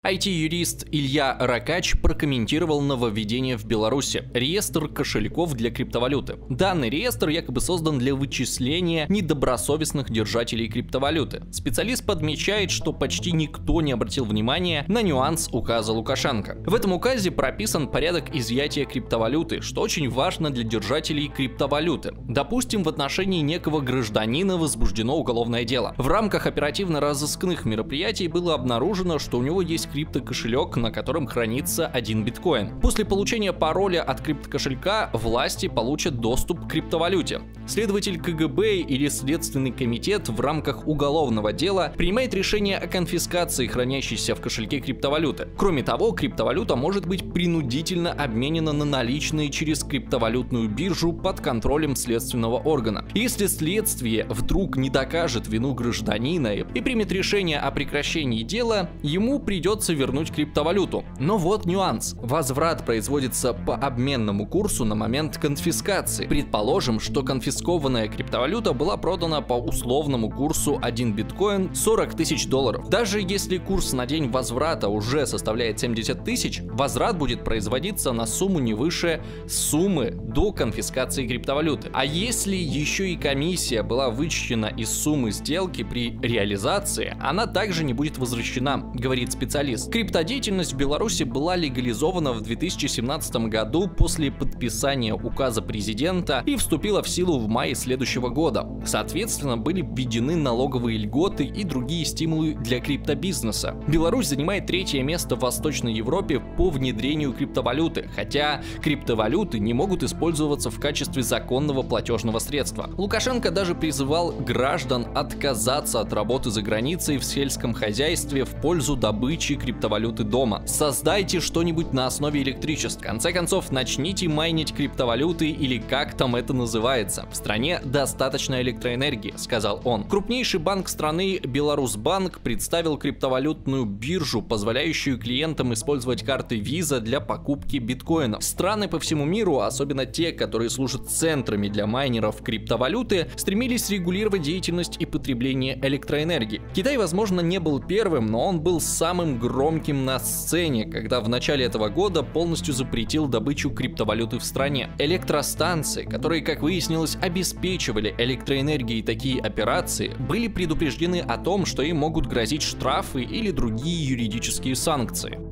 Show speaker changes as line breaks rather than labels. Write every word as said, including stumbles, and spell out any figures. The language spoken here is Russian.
ай ти-юрист Илья Ракач прокомментировал нововведение в Беларуси – реестр кошельков для криптовалюты. Данный реестр якобы создан для вычисления недобросовестных держателей криптовалюты. Специалист подмечает, что почти никто не обратил внимания на нюанс указа Лукашенко. В этом указе прописан порядок изъятия криптовалюты, что очень важно для держателей криптовалюты. Допустим, в отношении некого гражданина возбуждено уголовное дело. В рамках оперативно-розыскных мероприятий было обнаружено, что у него есть криптокошелек, на котором хранится один биткоин. После получения пароля от криптокошелька власти получат доступ к криптовалюте. Следователь ка гэ бэ или Следственный комитет в рамках уголовного дела принимает решение о конфискации хранящейся в кошельке криптовалюты. Кроме того, криптовалюта может быть принудительно обменена на наличные через криптовалютную биржу под контролем следственного органа. Если следствие вдруг не докажет вину гражданина и примет решение о прекращении дела, ему придется вернуть криптовалюту. Но вот нюанс. Возврат производится по обменному курсу на момент конфискации. Предположим, что конфискованная криптовалюта была продана по условному курсу один биткоин сорок тысяч долларов. Даже если курс на день возврата уже составляет семьдесят тысяч, возврат будет производиться на сумму не выше суммы до конфискации криптовалюты. А если еще и комиссия была вычтена из суммы сделки при реализации, она также не будет возвращена, говорит специалист. Криптодеятельность в Беларуси была легализована в две тысячи семнадцатом году после подписания указа президента и вступила в силу в мае следующего года. Соответственно, были введены налоговые льготы и другие стимулы для криптобизнеса. Беларусь занимает третье место в Восточной Европе по внедрению криптовалюты, хотя криптовалюты не могут использоваться в качестве законного платежного средства. Лукашенко даже призывал граждан отказаться от работы за границей в сельском хозяйстве в пользу добычи криптовалюты дома. Создайте что-нибудь на основе электричества. В конце концов, начните майнить криптовалюты или как там это называется. В стране достаточно электроэнергии, сказал он. Крупнейший банк страны Беларусьбанк представил криптовалютную биржу, позволяющую клиентам использовать карты Visa для покупки биткоинов. Страны по всему миру, особенно те, которые служат центрами для майнеров криптовалюты, стремились регулировать деятельность и потребление электроэнергии. Китай, возможно, не был первым, но он был самым громким на сцене, когда в начале этого года полностью запретил добычу криптовалюты в стране. Электростанции, которые, как выяснилось, обеспечивали электроэнергией такие операции, были предупреждены о том, что им могут грозить штрафы или другие юридические санкции.